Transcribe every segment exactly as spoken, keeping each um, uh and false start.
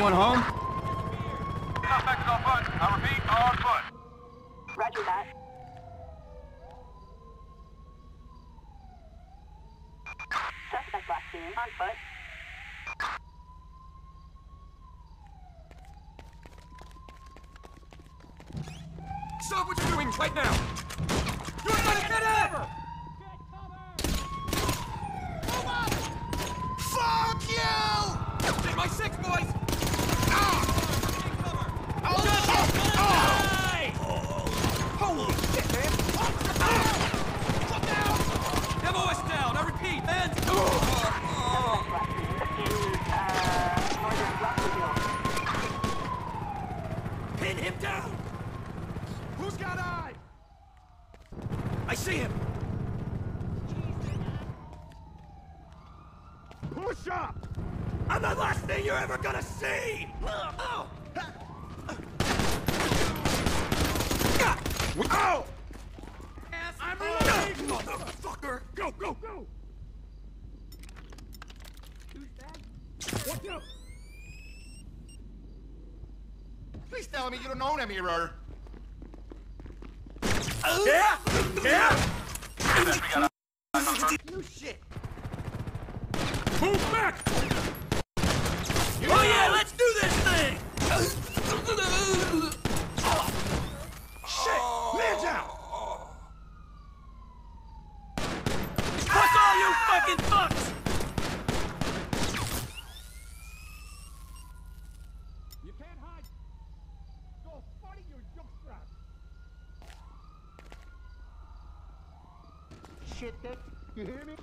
Anyone home? Suspect is on foot. I repeat, on foot. Roger that. Suspect last seen on foot. Stop what you're doing right now! You're gonna get in! Move up! Fuck you! Take my six, boys! Ah! Oh, oh, oh. Holy shit, man! Ah! Come down! M O S down, I repeat, man! Pin him down! Who's got eye? I see him! Push up! I'm the last thing you're ever gonna see! Oh! Oh! I'm reloading! Motherfucker! Go, go, go! Watch out! Please tell me you don't own a mirror. Yeah! Yeah! You shit! Move back! Oh yeah, let's do this thing! Shit! Man down! Fuck all you fucking fucks! You can't hide! Go fight your jockstrap! Shit, dick. You hear me?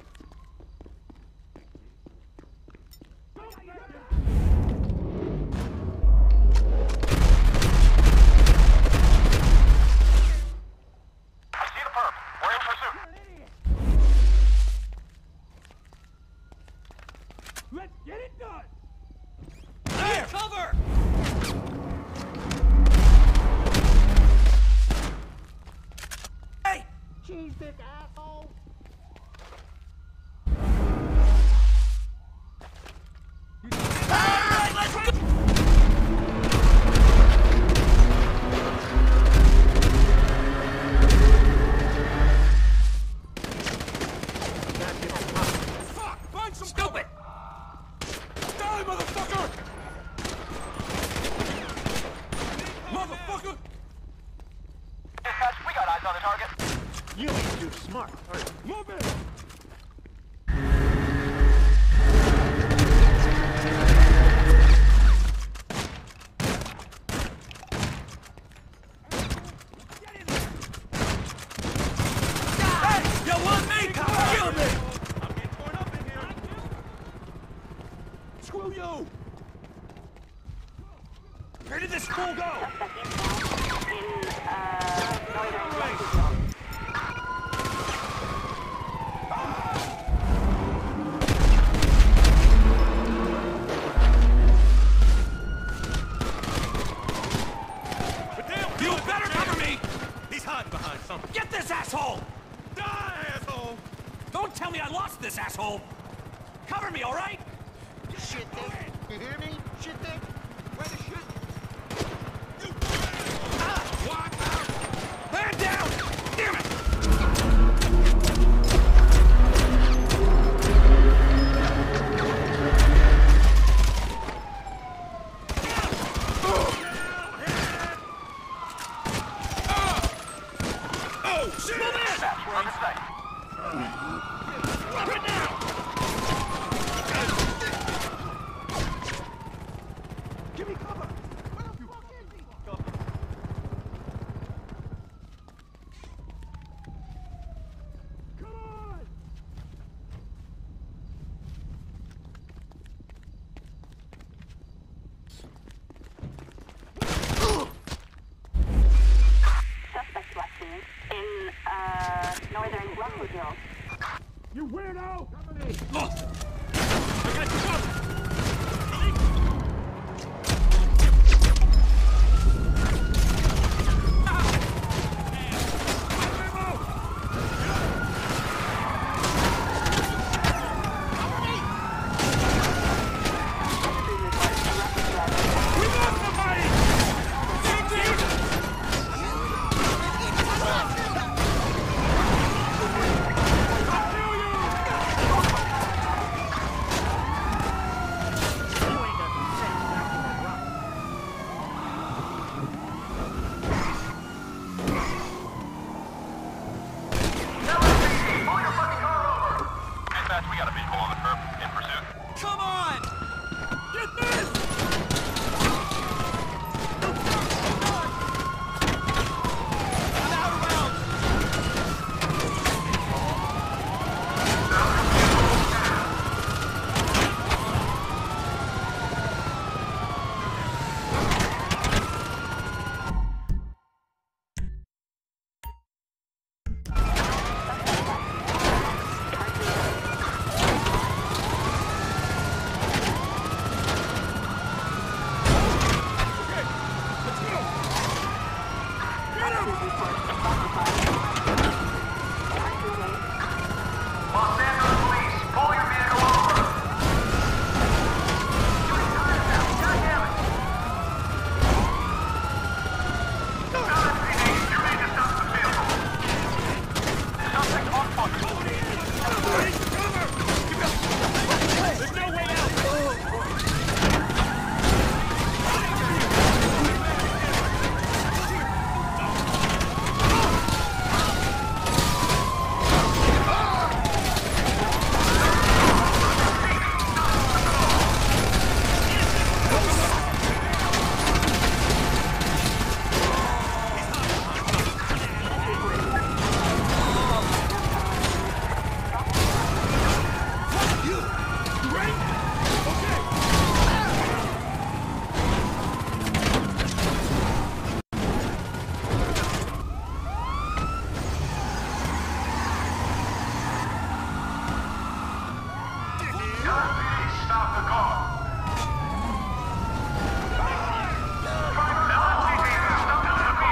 Let's get it done! There! Cover! Hey! Cheese dick asshole! Alright, let's go! Fuck! Find some stupid! Die, motherfucker! Motherfucker! Dispatch, we got eyes on the target. You ain't too smart. All right, move it! Hey, you want me? Kill me! I'm getting torn up in here. Screw you! Where did this fool go? In, uh, northern West. You better cover me! He's hiding behind something. Get this asshole! Die, asshole! Don't tell me I lost this asshole! Cover me, all right? Shit dick. You hear me? Shit dick. Where the shit? Ah! Walk out! Man down! Damn it! Oh, shit! Move in! We're on the site. Right now! Give me cover! Where the fuck is he? Cover. Come on! Suspect last seen in, uh, northern Rockville. You weirdo! Cover me! Lost! I got you covered! Please report to Rockville. We got a vehicle on the curb. In pursuit. Come on! Get this! I'm out of bounds! Los Santos police, pull your vehicle over. Doing time now. God damn it. L S P D, you're ready to stop the vehicle. Suspect on foot. There's no way out! L S P D, stop the car. L S P D, stop the L S P D.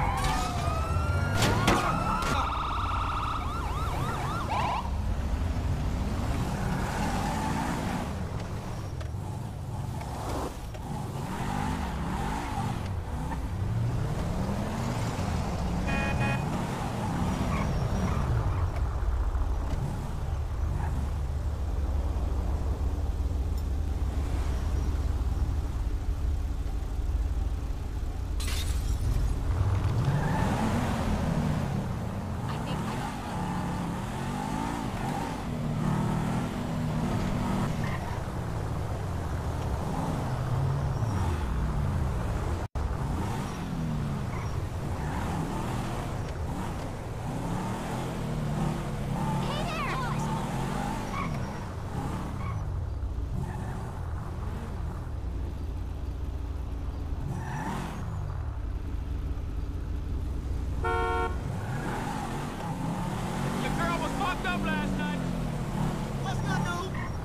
Your girl was fucked up last night. Let's not do.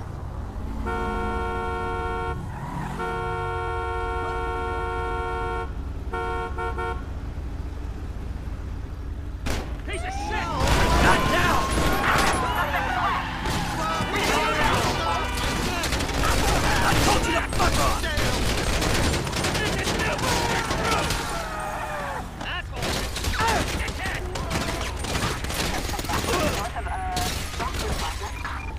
Piece of shit! Not now! I told you to fuck off! North of, uh, Rockstar North.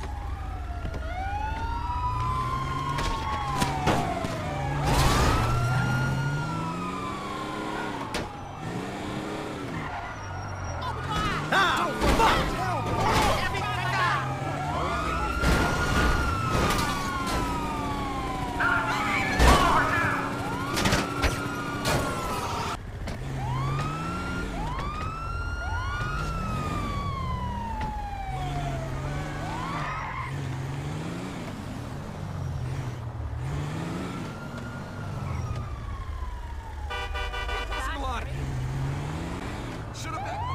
Shut up, that.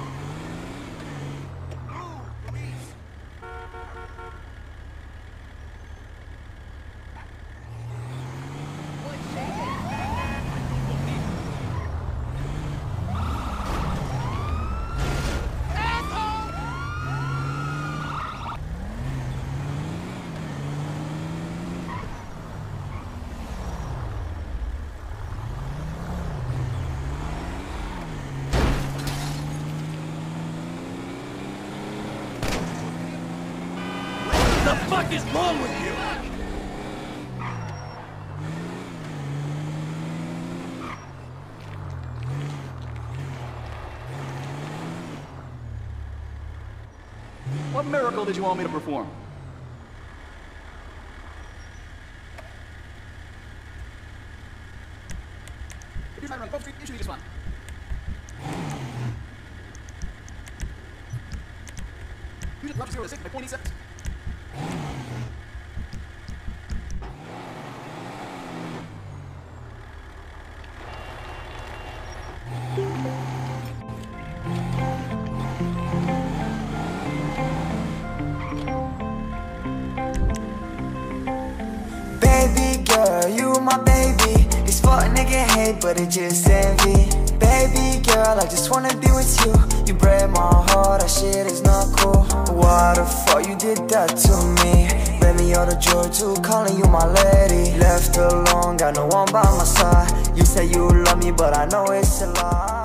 Oh, police. What the fuck is wrong with you? What miracle did you want me to perform? Usually just one. Usually left zero to six by point eight seconds. Baby girl, you my baby. These fuck nigga hate, but it just envy. Baby girl, I just wanna be with you. You break my heart, that shit is not cool. Why the fuck you did that to me? Baby, you're the joy too, calling you my lady. Left alone, got no one by my side. You say you love me, but I know it's a lie.